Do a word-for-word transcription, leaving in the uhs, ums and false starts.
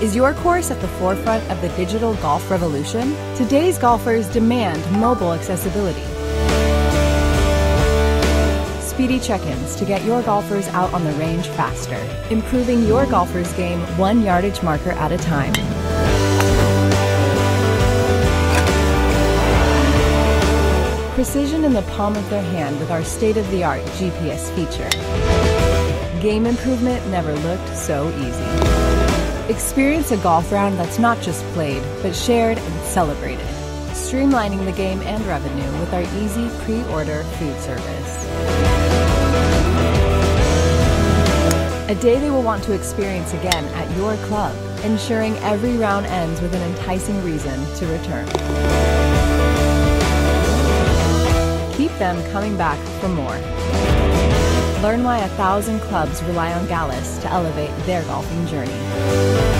Is your course at the forefront of the digital golf revolution? Today's golfers demand mobile accessibility. Speedy check-ins to get your golfers out on the range faster, improving your golfer's game one yardage marker at a time. Precision in the palm of their hand with our state-of-the-art G P S feature. Game improvement never looked so easy. Experience a golf round that's not just played, but shared and celebrated. Streamlining the game and revenue with our easy pre-order food service. A day they will want to experience again at your club, ensuring every round ends with an enticing reason to return. Keep them coming back for more. Learn why a thousand clubs rely on Gallus to elevate their golfing journey.